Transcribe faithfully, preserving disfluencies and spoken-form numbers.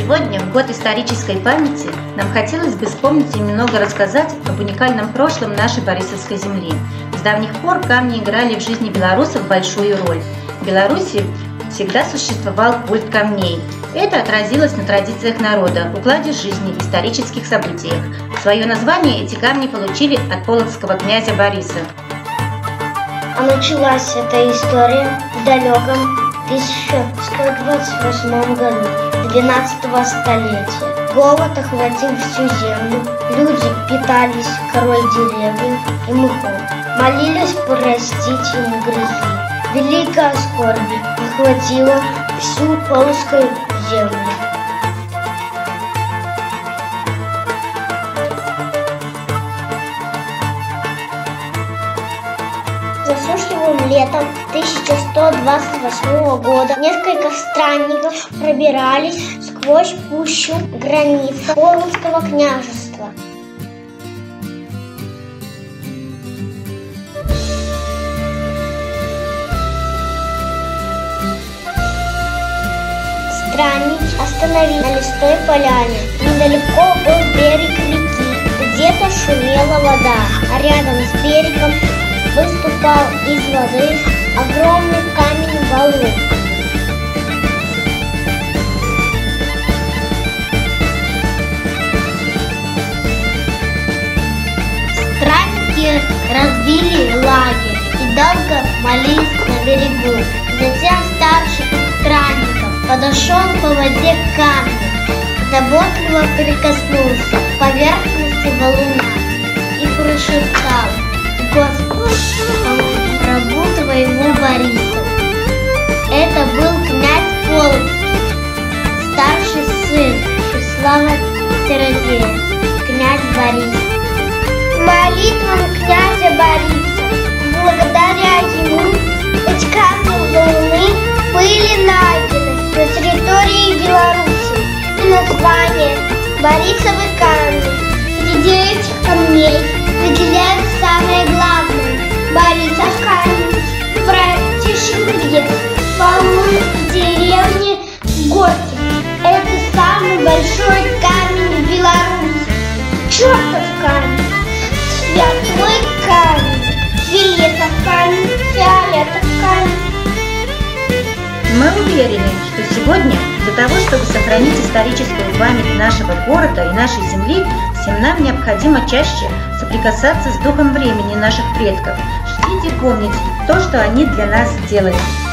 Сегодня, в год исторической памяти, нам хотелось бы вспомнить и немного рассказать об уникальном прошлом нашей Борисовской земли. С давних пор камни играли в жизни белорусов большую роль. В Беларуси всегда существовал культ камней. Это отразилось на традициях народа, укладе жизни, исторических событиях. Свое название эти камни получили от полоцкого князя Бориса. А началась эта история в далеком тысяча сто двадцать восьмом году, двенадцатого столетия. Голод охватил всю землю, люди питались корой деревьев и мхом, молились простить им грехи. Великая скорбь охватила всю полоцкую землю. Засушливым летом тысяча сто двадцать восьмого года несколько странников пробирались сквозь пущу границы Полоцкого княжества. Странники остановились на лесной поляне. Недалеко был берег реки, где-то шумела вода, а рядом с берегом выступал из воды огромный камень-валун. Странники разбили лагерь и долго молились на берегу. Затем старший из странников подошел по воде к камню, заботливо прикоснулся к поверхности валуна и прошептал: «Господь, рабу твоему Борису». Это был князь Полоцкий, старший сын Всеслава Терезея, князь Борис. Молитвам князя Бориса, благодаря ему, эти камни валуны были найдены на территории Беларуси, и название Борисовы камни. Среди этих камней выделяют самое главное – Борисов камень в проекте Щелкре, валун в деревне Горки. Это самый большой камень в Беларуси. Чертов камень, святой камень, Фиолетов камень, Фиолетов камень. Мы уверены, что сегодня для того, чтобы сохранить историческую память нашего города и нашей земли, всем нам необходимо чаще соприкасаться с духом времени наших предков, чтить и помнить то, что они для нас сделали.